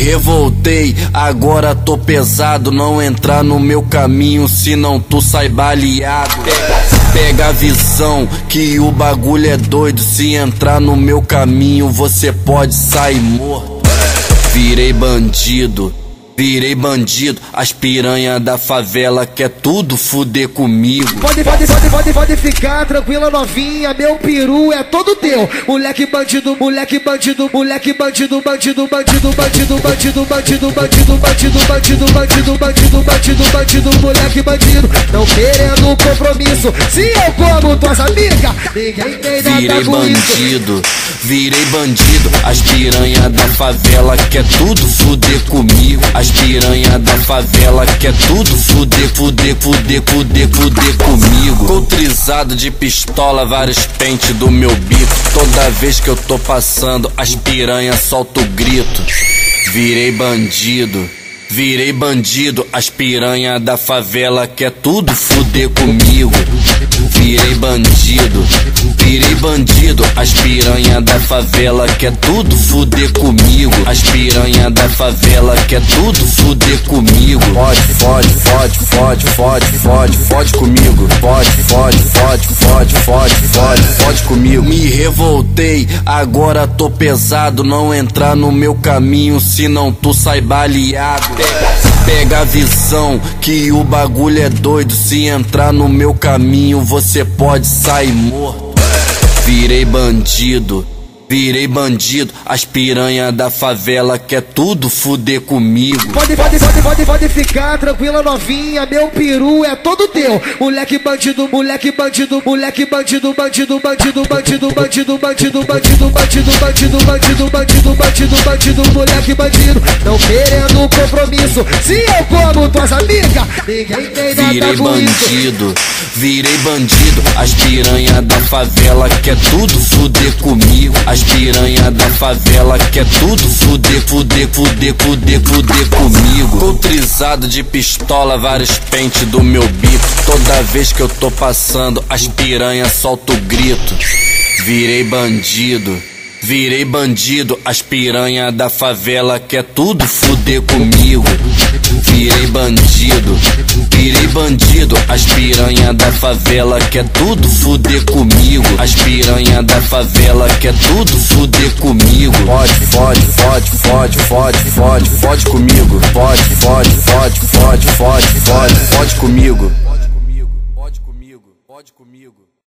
revoltei, agora tô pesado. Não entrar no meu caminho, senão tu sai baleado. Pega a visão que o bagulho é doido. Se entrar no meu caminho, você pode sair morto. Virei bandido, as piranha da favela quer tudo fuder comigo. Pode ficar tranquila, novinha, meu peru é todo teu. Moleque bandido, moleque bandido, moleque bandido, bandido, bandido, bandido, bandido, bandido, bandido, bandido, bandido, bandido, bandido, bandido, bandido, moleque bandido. Não querendo compromisso, se eu como tuas amigas, ninguém tem nada com isso. Virei bandido, as piranha da favela quer tudo fuder comigo. As piranha da favela quer tudo fuder comigo. Coutrizado de pistola, vários pentes do meu bico. Toda vez que eu tô passando, as piranha solta o grito. Virei bandido, as piranha da favela quer tudo fuder comigo. Virei bandido, as piranha da favela quer tudo fuder comigo. As piranha da favela quer tudo fuder comigo. Fode comigo. Fode comigo. Me revoltei, agora tô pesado. Não entrar no meu caminho, senão tu sai baleado. Pega a visão que o bagulho é doido. Se entrar no meu caminho, você pode sair morto. Virei bandido, as piranha da favela quer tudo fuder comigo. Pode ficar tranquila, novinha, meu peru é todo teu. Moleque bandido, moleque bandido, moleque bandido, bandido, bandido, bandido, bandido, bandido, bandido, bandido, bandido, bandido, bandido, bandido, bandido, moleque bandido. Não querendo compromisso, se eu como tuas amigas, ninguém tem nada com isso. Virei bandido, as piranha da favela quer tudo fuder comigo. As piranha da favela quer tudo fuder comigo. Coutrizado de pistola, vários pentes do meu bico. Toda vez que eu tô passando, as piranha solta o grito. Virei bandido, as piranha da favela quer tudo fuder comigo. Virei bandido, as piranha da favela quer tudo fuder comigo. As piranha da favela quer tudo fuder comigo. Fode comigo. Fode comigo.